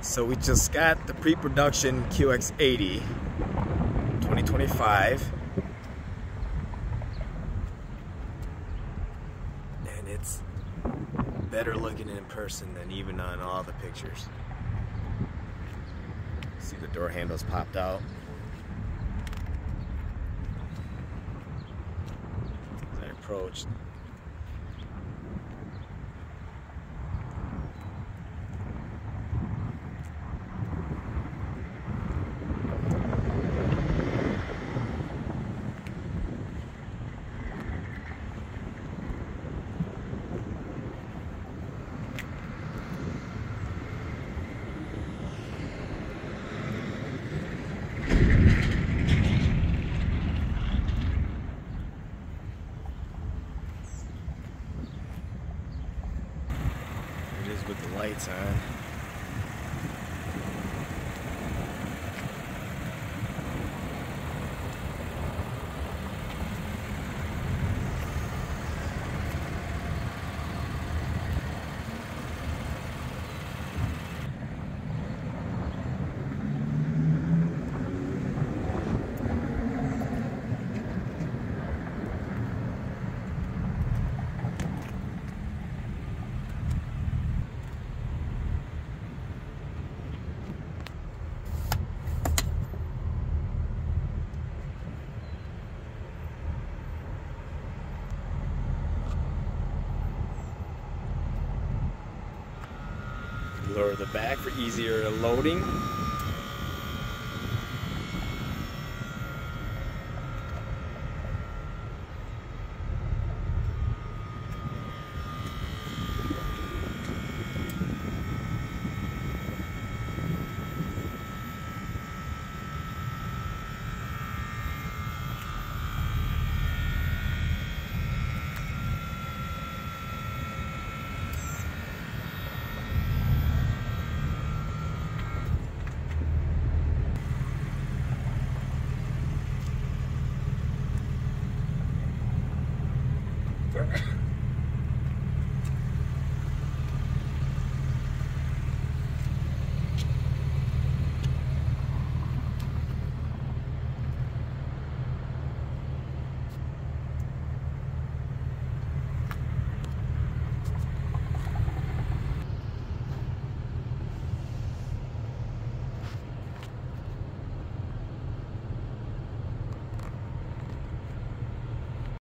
So we just got the pre-production QX80 2025, and it's better looking in person than even on all the pictures. See, the door handles popped out. As I approached, it is with the lights on. Lower the back for easier loading.